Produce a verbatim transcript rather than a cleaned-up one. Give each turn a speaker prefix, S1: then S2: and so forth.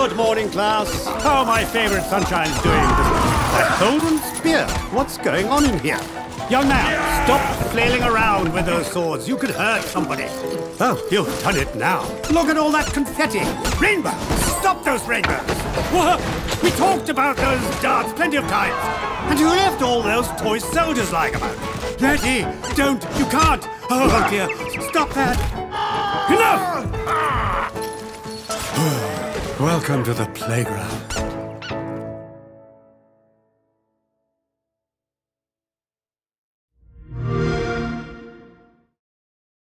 S1: Good morning, class. How are my favorite sunshines doing? That golden spear. What's going on in here? Young man, stop flailing around with those swords. You could hurt somebody. Oh, you've done it now. Look at all that confetti. Rainbows. Stop those rainbows. What? We talked about those darts plenty of times. And you left all those toy soldiers lying about. Letty, don't. You can't. Oh, dear. Stop that. Enough! Welcome to the playground.